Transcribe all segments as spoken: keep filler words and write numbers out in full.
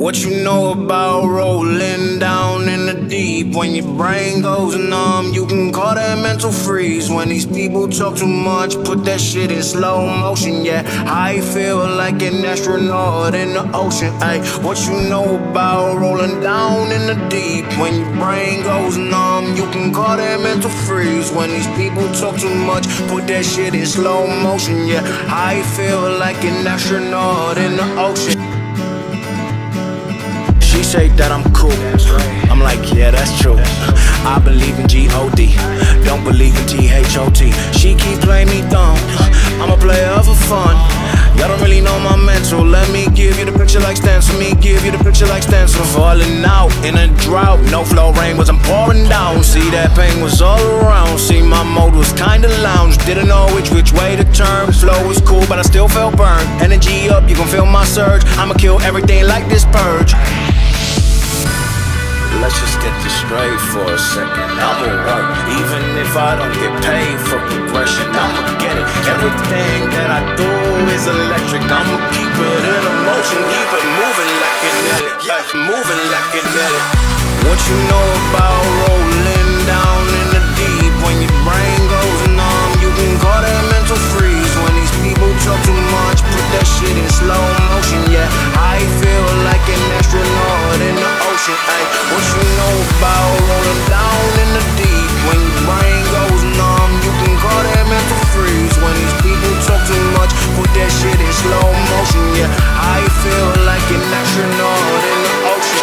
What you know about rolling down in the deep? When your brain goes numb, you can call that mental freeze. When these people talk too much, put that shit in slow motion. Yeah, I feel like an astronaut in the ocean. Ay, what you know about rolling down in the deep? When your brain goes numb, you can call that mental freeze. When these people talk too much, put that shit in slow motion. Yeah, I feel like an astronaut in the ocean. She say that I'm cool, I'm like, yeah, that's true. I believe in G O D, don't believe in T H O T. She keep playing me dumb, I'm a player for fun. Y'all don't really know my mental. Let me give you the picture like stencil. Me give you the picture like stencil. Falling out in a drought, no flow rain was I'm pouring down. See that pain was all around. See my mode was kinda lounge. Didn't know which which way to turn. Flow was cool but I still felt burned. Energy up, you can feel my surge. I'ma kill everything like this purge. Let's just get this straight for a second. I'ma work, even if I don't get paid for progression. I'ma get it. Everything that I do is electric. I'ma keep it in motion, keep it moving like kinetic. Yeah, moving like kinetic. What you know about rolling down in the deep? When your brain goes numb, you can call that mental freeze. When these people talk too much, put that shit in slow motion. Yeah, I feel like an astronaut in the ocean. Ay, what you know about rolling down in the deep? When your brain goes numb, you can call that mental freeze. When these people talk too much, put that shit in slow motion. Yeah, I feel like an astronaut in the ocean.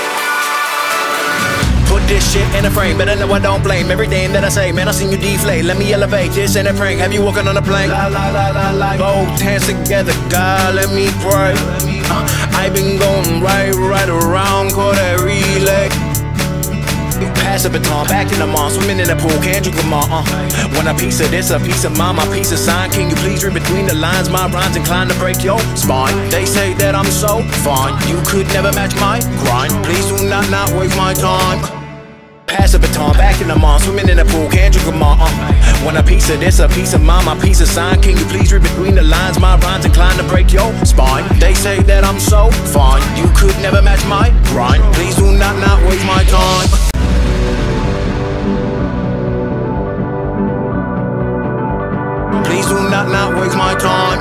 Put this shit in a frame, better know I don't blame everything that I say. Man, I seen you deflate, let me elevate this in a prank. Have you walking on a plane? La la la la la. Both hands together, God, let me pray. uh, I been going right, right around, call that relay. Pass the baton, back in the mall, swimming in the pool, can't you come on? Uh. When a piece of this, a piece of mine, my piece of sign. Can you please read between the lines? My rhymes inclined to break your spine. They say that I'm so fine, you could never match my grind. Please do not not waste my time. Pass the baton, back in the mall, swimming in the pool, can't you come on? Uh. When a piece of this, a piece of mine, my piece of sign. Can you please read between the lines? My rhymes inclined to break your spine. They say that I'm so fine, you could never match my grind. Please do not not waste my time. Please do not not waste my time.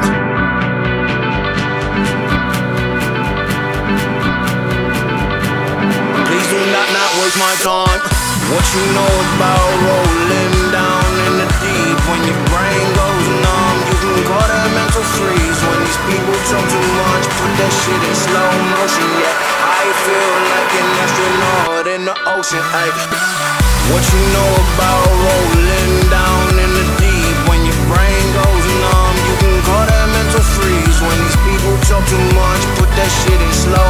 Please do not not waste my time. What you know about rolling down in the deep? When your brain goes numb, you can call that mental freeze. When these people talk too much, put that shit in slow motion. Yeah, I feel like an astronaut in the ocean. Ay. What you know about rolling down in the deep? When your brain goes numb, you can call that mental freeze. When these people talk too much, put that shit in slow